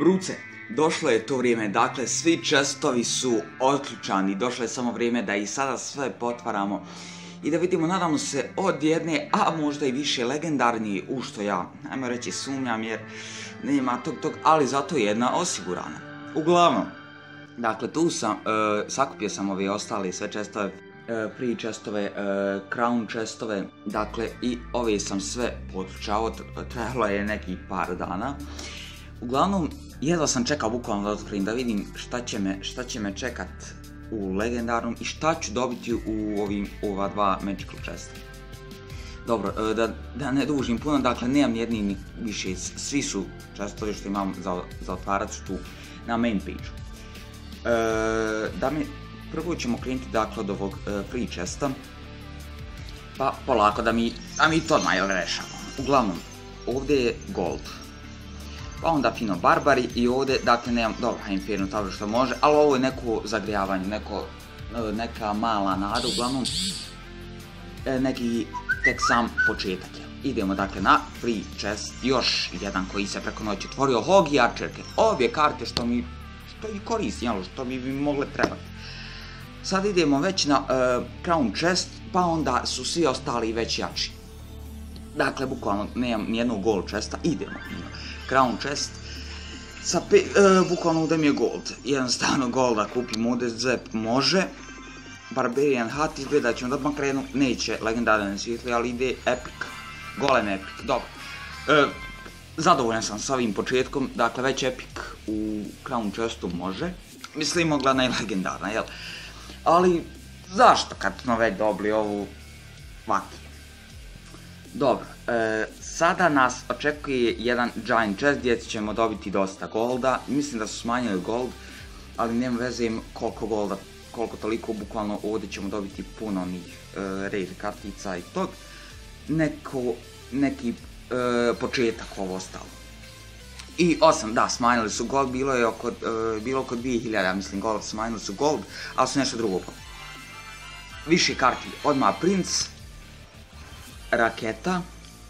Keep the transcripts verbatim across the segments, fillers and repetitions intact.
Bruce, došlo je to vrijeme, dakle svi čestovi su otključani, došlo je samo vrijeme da i sada sve potvaramo i da vidimo, nadamo se, od jedne, a možda i više legendarnije, u što ja, ajmo reći, sumnjam jer nema tog tog, ali zato jedna osigurana. Uglavnom, dakle tu sam, e, sakupio sam ove ostale sve čestove, e, free čestove, e, crown čestove, dakle i ove sam sve potključao, trajalo je nekih par dana. Uglavnom, jedva sam čekao bukvalno da otkrijem, da vidim šta će me, šta će me čekat u legendarnom i šta ću dobiti u ovim, ova dva magical chesta. Dobro, da, da ne dužim puno, dakle nemam jedni ni više, svi su chestovi što imam za, za otvarat tu na main page-u. E, da mi, prvo ćemo krenuti dakle od ovog e, free chesta, pa polako da mi, da mi to odmah rešamo. Uglavnom, ovdje je gold. Pa onda fino barbari i ovdje, dakle nemam, dobro, Inferno Tower što može, ali ovo je neko zagrijavanje, neko, neka mala nada, uglavnom, neki tek sam početak je. Idemo dakle na free chest, još jedan koji se preko noći otvorio, Hog i Archerke, obje karte što mi, što i koristim, što bi mi mogle trebati. Sad idemo već na uh, crown chest, pa onda su svi ostali već jači. Dakle, bukvalno nemam nijednog gold chesta, idemo crown chest, sa pe, uh, bukvalno ovdje mi je gold, jednostavno golda kupim ovdje, zep može, Barbarian Hut izgleda ćemo da odmah krenu, neće legendarne svjetli, ali ide epic, golem epic, dobro. E, zadovoljan sam s ovim početkom, dakle već epic u crown chestu može, mislim mogla ne legendarna, jel? Ali zašto kad smo već dobili ovu vaki? Dobro, e, sada nas očekuje jedan giant chest gdje ćemo dobiti dosta golda, mislim da su smanjili gold, ali nema veze koliko golda, koliko toliko, bukvalno ovdje ćemo dobiti puno onih e, rare kartica i tog, neko, neki e, početak ovo ostalo. I osam, da, smanjili su gold, bilo je oko, e, bilo oko dvije hiljade, mislim, gold, smanjili su gold, ali su nešto drugo. Više karti, odmah princ, raketa,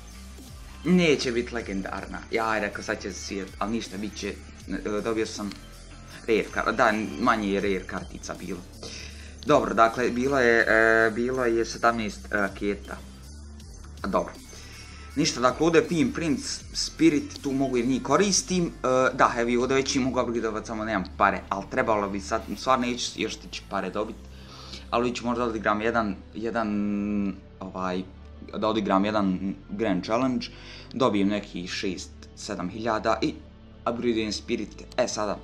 neće biti legendarna, ja rekao sad će se svijet, ali ništa, bit će, dobio sam rare kartica, da, manje je rare kartica bilo. Dobro, dakle, bilo je, e, bilo je sedamnaest raketa, dobro. Ništa, dakle, ovdje pijem princ, spirit, tu mogu jer njih koristim, e, da, evi, ovdje već i mogu upgradeovat, samo nemam pare, ali trebalo bi sad, stvarno neću još stići pare dobiti, ali vi ću možda odigram jedan, jedan, ovaj, da odigram jedan grand challenge, dobijem nekih šest sedam hiljada i upgradeujem spirit. E sada,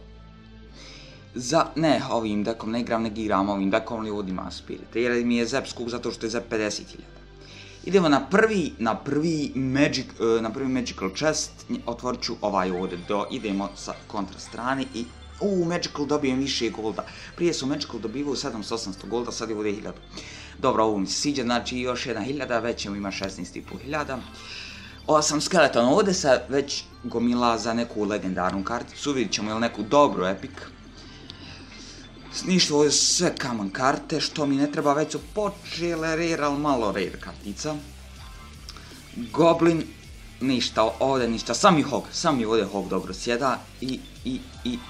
za, ne ovim dekom ne igram, ne igram ovim dekom, ali ovdje ima spirit, jer mi je zep skup zato što je zep pedeset hiljada. Idemo na prvi, na prvi magic, na prvi magical chest, otvorit ću ovaj ovdje, do, idemo sa kontra strane i u magical dobijem više golda. Prije su magical dobivaju sedamsto osamsto golda, sad je ovdje hiljadu. Dobro, ovo mi se sviđa, znači još jedna hiljada, već ćemo ima šesnaest i pol hiljada. osam skeleton, ovdje se već gomila za neku legendarnu karticu, vidit ćemo ili neku dobru epic. Ništa, ovo je sve common karte, što mi ne treba, već su počele rare, ali malo rare kartica. Goblin, ništa, ovdje ništa, sam i Hog, sam i ovdje Hog dobro sjeda i, i, i...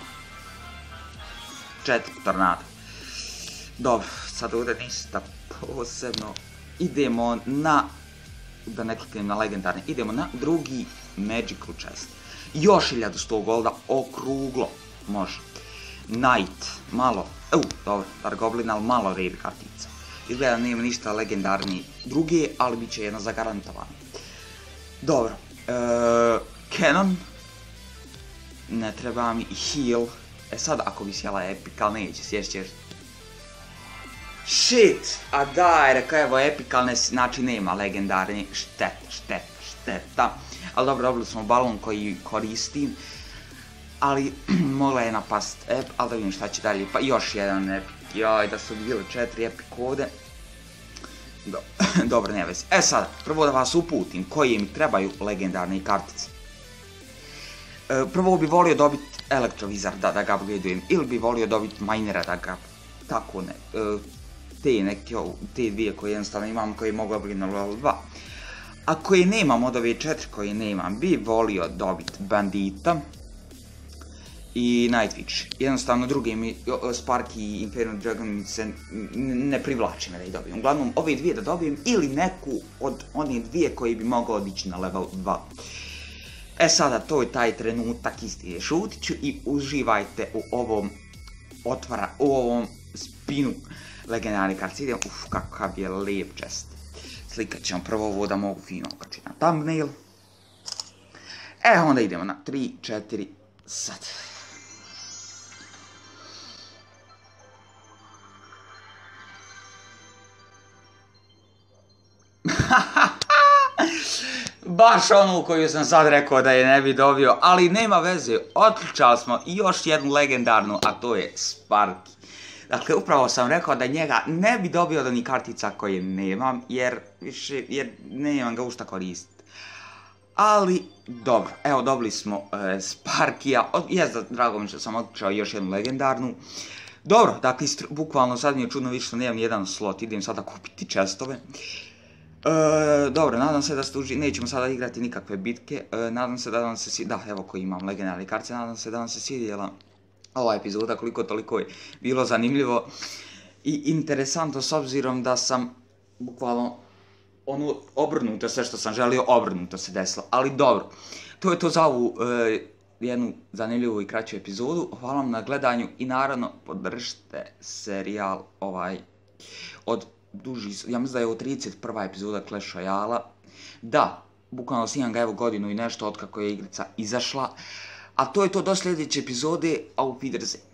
četiri tornada. Dobro, sad ovdje ništa posebno. Idemo na, da ne kliknem na legendarne, idemo na drugi magical chest. Još hiljadu sto golda, okruglo, može. Knight, malo, evo, dobro, Dark Goblin, ali malo rare kartica. Izgleda nema ništa legendarniji druge, ali bit će jedna zagarantovana. Dobro, e, Cannon, ne treba mi heal, e sad ako bi sjela epic, ali neće, sjest ćeš. Shit, a daj, rekao evo epic, ali ne, znači nema legendarni, šteta, šteta, šteta. Ali dobro, dobili smo balon koji koristim. Ali mogla je napast ep, ali da vidim šta će dalje, pa još jedan epic, joj da su bili četiri epic ovdje. Do, dobro, ne vezi. E sad, prvo da vas uputim koje mi trebaju legendarne kartice. E, prvo bi volio dobiti Elektrovizarda da ga upgradeujem, ili bi volio dobiti Minera da ga, tako ne, e, te neke, te dvije koje jednostavno imam, koje mogu upgradeujem na level dva. A koje nemam od ove četiri koje nemam, bi volio dobiti Bandita. i Nightwish. Jednostavno druge mi, Sparky i Inferno Dragon se ne privlači me da ih dobijem. Uglavnom ove dvije da dobijem ili neku od one dvije koji bi mogao odići na level dva. E sada, to je taj trenutak, isti je, šutit ću i uživajte u ovom otvara, u ovom spinu legendarni karcide. Uf, kakav je lijep čest. Slikat ćemo prvo ovo da mogu fino okačiti na thumbnail. E, onda idemo na tri, četiri, sad. Baš onu koju sam sad rekao da je ne bi dobio, ali nema veze, otključali smo još jednu legendarnu, a to je Sparky. Dakle, upravo sam rekao da njega ne bi dobio da ni kartica koje nemam, jer više, jer nemam ga ušta koristiti. Ali, dobro, evo dobili smo e, Sparkija, jes da drago mi što sam otključao još jednu legendarnu. Dobro, dakle, bukvalno sad mi je čudno više što nemam nijedan slot, idem sada kupiti čestove. E, dobro, nadam se da ste uživali, nećemo sada igrati nikakve bitke, e, nadam se da vam se, da, evo koji imam legendarne kartice, nadam se da vam se svidjela ova epizoda, koliko toliko je bilo zanimljivo i interesantno s obzirom da sam bukvalno ono obrnuto sve što sam želio, obrnuto se desilo, ali dobro, to je to za ovu e, jednu zanimljivu i kraću epizodu, hvala vam na gledanju i naravno podržite serijal ovaj od duži, ja mislim da je ovo trideset prva epizoda Clash Royale-a, da, bukvalno snimam ga evo godinu i nešto od kako je igrica izašla, a to je to do sljedeće epizode, auf Wiedersehen.